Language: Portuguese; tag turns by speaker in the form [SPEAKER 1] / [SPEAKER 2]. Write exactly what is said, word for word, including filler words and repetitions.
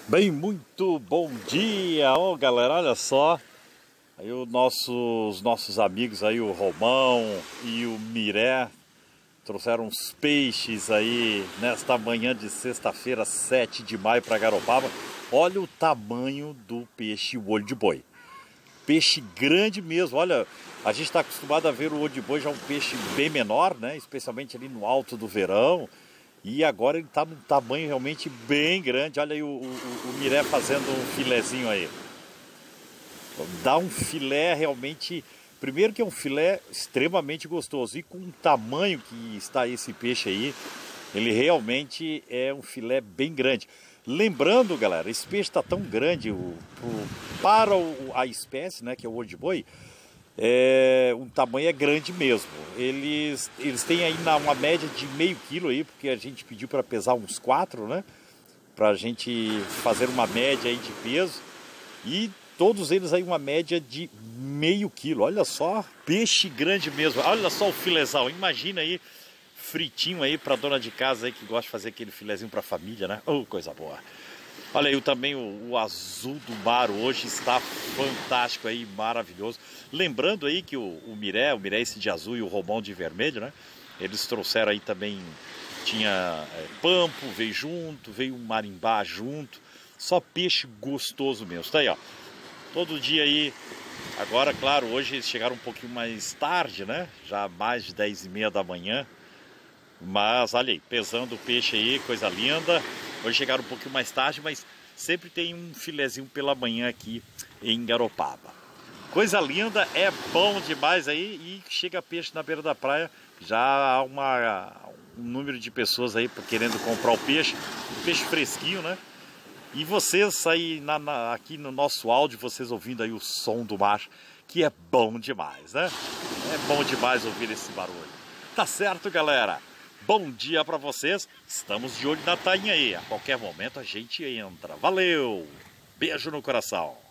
[SPEAKER 1] Bem, muito bom dia, ó, galera, olha só, aí o nosso, os nossos amigos aí, o Romão e o Miré, trouxeram uns peixes aí nesta manhã de sexta-feira, sete de maio para Garopaba. Olha o tamanho do peixe o olho de boi, peixe grande mesmo. Olha, a gente está acostumado a ver o olho de boi já um peixe bem menor, né, especialmente ali no alto do verão. E agora ele está num tamanho realmente bem grande. Olha aí o, o, o Miré fazendo um filezinho aí. Dá um filé realmente... Primeiro que é um filé extremamente gostoso. E com o tamanho que está esse peixe aí, ele realmente é um filé bem grande. Lembrando, galera, esse peixe está tão grande o, o, para o, a espécie, né, que é o olho de boi. É, um tamanho é grande mesmo. Eles, eles têm aí na, uma média de meio quilo aí, porque a gente pediu para pesar uns quatro, né? Para a gente fazer uma média aí de peso. E todos eles aí uma média de meio quilo. Olha só, peixe grande mesmo. Olha só o filezão. Imagina aí, fritinho aí para dona de casa aí que gosta de fazer aquele filezinho para a família, né? Oh, coisa boa. Olha aí também o, o azul do mar hoje está fantástico aí, maravilhoso. Lembrando aí que o, o Miré, o Miré esse de azul e o Romão de vermelho, né? Eles trouxeram aí também, tinha é, pampo, veio junto, veio um marimbá junto. Só peixe gostoso mesmo. Tá aí, ó. Todo dia aí. Agora, claro, hoje eles chegaram um pouquinho mais tarde, né? Já mais de dez e meia da manhã. Mas olha aí, pesando o peixe aí, coisa linda. Hoje chegaram um pouquinho mais tarde, mas sempre tem um filezinho pela manhã aqui em Garopaba. Coisa linda, é bom demais aí. E chega peixe na beira da praia, já há uma, um número de pessoas aí querendo comprar o peixe. Peixe fresquinho, né? E vocês aí na, na, aqui no nosso áudio, vocês ouvindo aí o som do mar, que é bom demais, né? É bom demais ouvir esse barulho. Tá certo, galera? Bom dia para vocês, estamos de olho na tainha aí, a qualquer momento a gente entra. Valeu, beijo no coração.